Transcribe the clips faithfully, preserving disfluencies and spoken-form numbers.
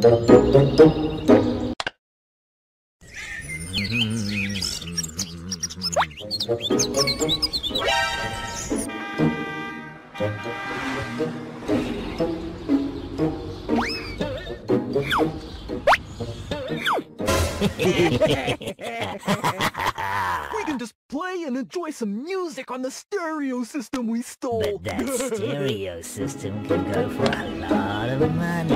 We can just play and enjoy some music on the stereo system we stole. But that stereo system can go for a lot of money.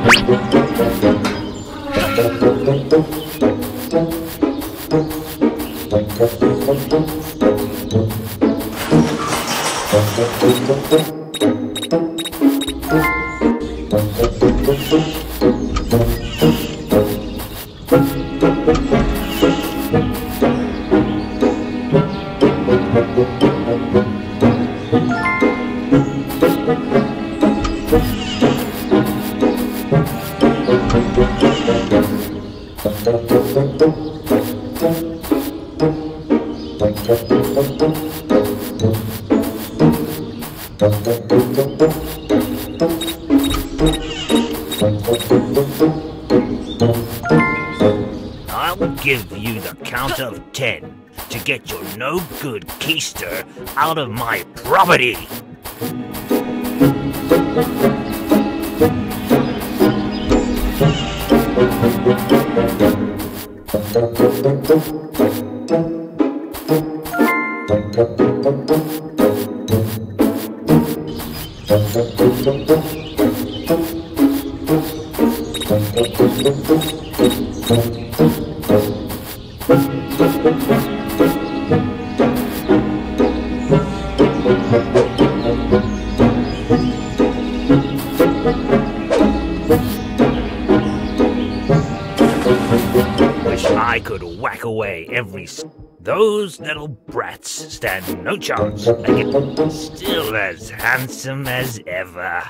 I'll give you the count of ten to get your no-good keister out of my property. Wish I could whack away every s- Those little brats stand no chance against. Still as handsome as ever.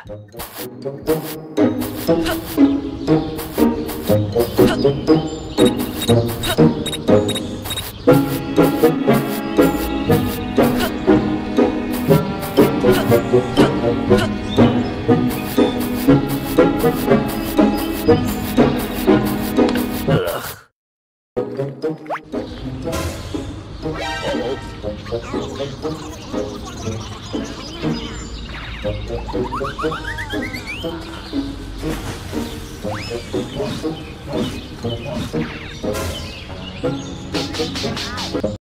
Ugh.